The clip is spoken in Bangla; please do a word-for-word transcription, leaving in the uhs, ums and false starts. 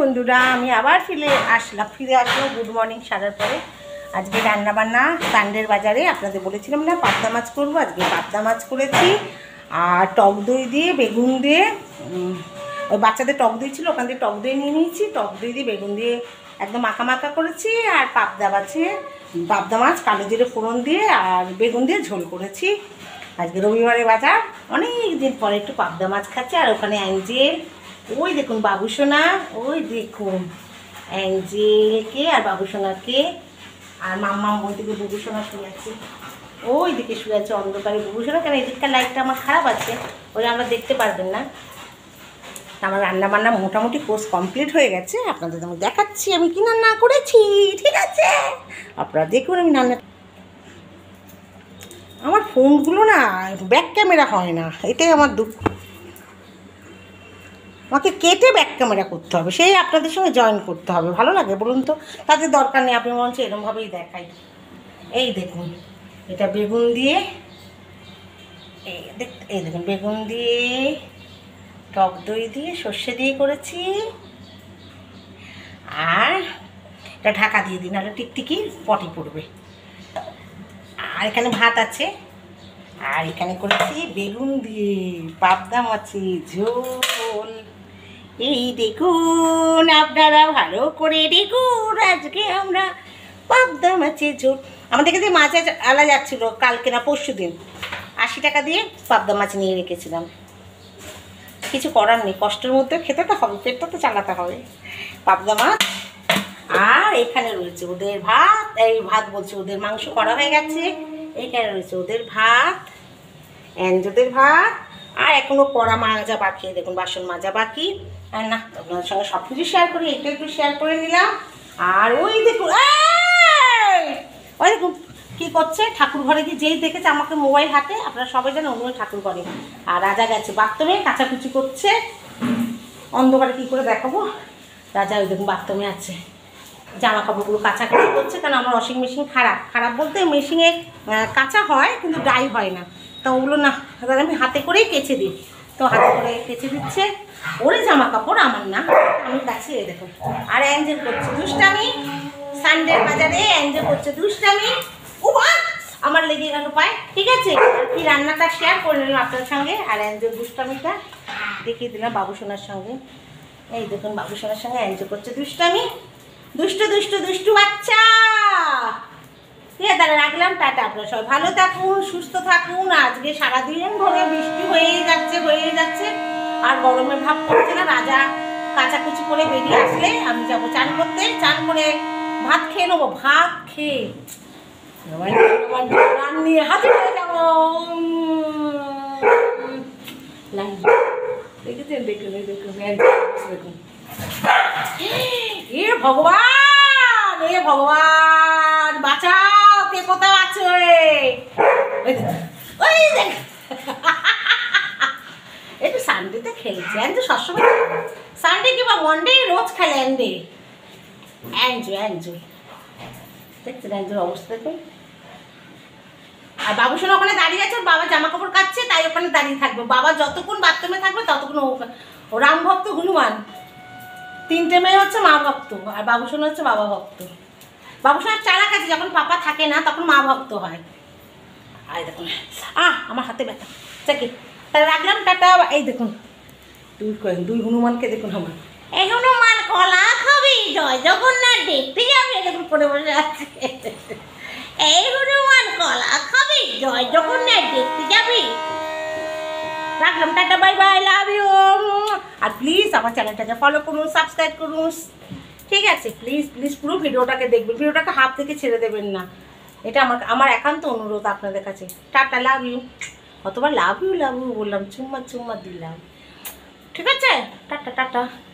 বন্ধুরা, আমি আবার ফিরে আসলাম ফিরে আসলাম গুড মর্নিং সারার পরে। আজকে রান্নাবান্না সানডের বাজারে আপনাদের বলেছিলাম না পাবদা মাছ করবো। আজকে পাবদা মাছ করেছি আর টক দই দিয়ে বেগুন দিয়ে, ওই বাচ্চাদের টক দই ছিল ওখান থেকে টক দই নিয়ে নিয়েছি। টক দই দিয়ে বেগুন দিয়ে একদম মাখা মাখা করেছি। আর পাবদা মাছে পাবদা মাছ কালো জিরে ফোড়ন দিয়ে আর বেগুন দিয়ে ঝোল করেছি। আজকে রবিবারে বাজার, অনেক দিন পরে একটু পাবদা মাছ খাচ্ছি। আর ওখানে অ্যাঞ্জেল, ওই দেখুন বাবুসোনা, ওই দেখুন অ্যাঞ্জেলকে আর বাবুসোনাকে, আর মাম্মাম ওই দিকে বাবুসোনা শুয়ে আছে, ওই দিকে শুয়ে আছে অন্ধকারে বাবুসোনা। কেন এদিককার লাইটটা আমার খারাপ আছে, ওই আমরা দেখতে পারবেন না। আমার রান্না বান্না মোটামুটি কোর্স কমপ্লিট হয়ে গেছে। আপনাদের আমি দেখাচ্ছি আমি কি রান্না করেছি, ঠিক আছে? আপনারা দেখুন আমি রান্না। আমার ফোনগুলো না ব্যাক ক্যামেরা হয় না, এটাই আমার দুঃখ। আমাকে কেটে ব্যাক ক্যামেরা করতে হবে, সেই আপনাদের সঙ্গে জয়েন করতে হবে। ভালো লাগে বলুন তো? তাদের দরকার নেই, আপনি মনে হচ্ছে এরকমভাবেই দেখাই। এই দেখুন এটা বেগুন দিয়ে, এই দেখ এই দেখুন বেগুন দিয়ে টক দই দিয়ে সর্ষে দিয়ে করেছি। আর এটা ঢাকা দিয়ে দিই, নাহলে টিকটিকি পটি পড়বে। আর এখানে ভাত আছে, আর এখানে করেছি বেগুন দিয়ে পাবদা মাছের ঝোল। এই দেখুন, আপনারা ভালো করে দেখুন, আজকে আমরা পাবদা মাছের ঝোল। আমাদের কাছে মাছ আলা যাচ্ছিলো কালকে না পরশু দিন, আশি টাকা দিয়ে পাবদা মাছ নিয়ে রেখেছিলাম। কিছু করার নেই, কষ্টের মধ্যে খেতে তো হবে, পেটটা তো চালাতে হবে। পাবদা মাছ আর এখানে রয়েছে ওদের ভাত, এই ভাত বলছে ওদের মাংস করা হয়ে গেছে। এইখানে রয়েছে ওদের ভাত, অ্যাঞ্জেলের ভাত, আর এখনও কড়া মাজা বাকি, দেখুন বাসন মাজা বাকি। আর না, আপনাদের সঙ্গে সব কিছু শেয়ার করি, একটু একটু শেয়ার করে নিলাম। আর ওই দেখুন ওই দেখুন কী করছে, ঠাকুর ঘরে গিয়ে যেই দেখেছে আমাকে মোবাইল হাতে, আপনারা সবাই জানেন অন্য ঠাকুর ঘরে। আর রাজা গেছে বাথরুমে কাচাকুচি করছে, অন্ধকারে কী করে দেখাবো। রাজা ওই দেখুন বাথরুমে আছে, জামা কাপড়গুলো কাচাকুচি করছে। কারণ আমার ওয়াশিং মেশিন খারাপ, খারাপ বলতে মেশিনে কাঁচা হয় কিন্তু ড্রাই হয় না, তো ওগুলো না তাহলে আমি হাতে করেই কেচে দিই, তো হাতে করে কেচে দিচ্ছে। ওরে জামা কাপড় আমার না, আমি কাছে দেখুন। আর অ্যাঞ্জেল করছে দুষ্টামি, সানডের বাজারে অ্যাঞ্জেল করছে দুষ্টামি। ও আমার লেগে গেল পায়, ঠিক আছে? কি রান্নাটা শেয়ার করে নিলাম আপনার সঙ্গে, আর অ্যাঞ্জেল দুষ্টামিটা দেখিয়ে দিলাম বাবুসোনার সঙ্গে। এই দেখুন বাবুসোনার সঙ্গে অ্যাঞ্জেল করছে দুষ্টামি। দুষ্টু দুষ্টু দুষ্টু বাচ্চা। ঠিক আছে, তাহলে রাখলাম, টাটা। আপনারা সবাই ভালো থাকুন, সুস্থ থাকুন। আজকে সারাদিন ধরে বৃষ্টি হয়েই যাচ্ছে হয়েই যাচ্ছে আর গরমের ভাব করছে না। রাজা কাচাকুচি করে বেরিয়ে আসলে আমি যাবো চান করতে, চান করে ভাত খেয়ে নেবো। ভাত খেয়ে নিয়ে হাতে করে যাবো। দেখেছেন, দেখুন দেখুন দেখুন। এ ভগবান, এ ভগবান বাঁচাও, কে কোথাও আছে? ওই দেখ একটু সানডেতে খেলছে, অ্যাঞ্জু সবসময় সানডে কিংবা মন্ডে রোজ খেলে। অ্যান্ডে অ্যাঞ্জু অ্যাঞ্জু দেখছেন অ্যাঞ্জুর অবস্থা দেখুন। আর বাবুসোনা ওখানে দাঁড়িয়ে আছে, বাবা জামা কাপড় কাচ্ছে, তাই ওখানে দাঁড়িয়ে থাকবে। বাবা যতক্ষণ বাথরুমে থাকবে ততক্ষণ ও রাম ভক্ত হনুমান। তিনটে মেয়ে হচ্ছে মা ভক্ত, আর বাবুসোনা হচ্ছে বাবা ভক্ত। বাবুসোনার চালাক আছে, যখন পাপা থাকে না তখন মা ভক্ত হয়। আর দেখুন আহ আমার হাতে ব্যথা, চাকি তাহলে রাখলাম, টাটা। এই দেখুন দুই দুই হনুমানকে দেখুন, আমার এই হনুমান কলা খাবি, জয় জগন্নাথ দেখতে যাবে, দেখুন করে বসে আছে। এই হনুমান কলা খাবি, জয় জগন্নাথ দেখতে যাবি। রাখলাম, tata, bye bye, love you. আর প্লিজ আমার চ্যানেলটাকে ফলো করুন, সাবস্ক্রাইব করুন, ঠিক আছে? প্লিজ প্লিজ পুরো ভিডিওটাকে দেখবেন, ভিডিওটাকে হাত থেকে ছেড়ে দেবেন না, এটা আমার আমার একান্ত অনুরোধ আপনাদের কাছে। Tata, love you. কতবার লাভ ইউ লাভ ইউ বললাম, চুম্মা চুম্মা দিলাম, ঠিক আছে? Tata tata.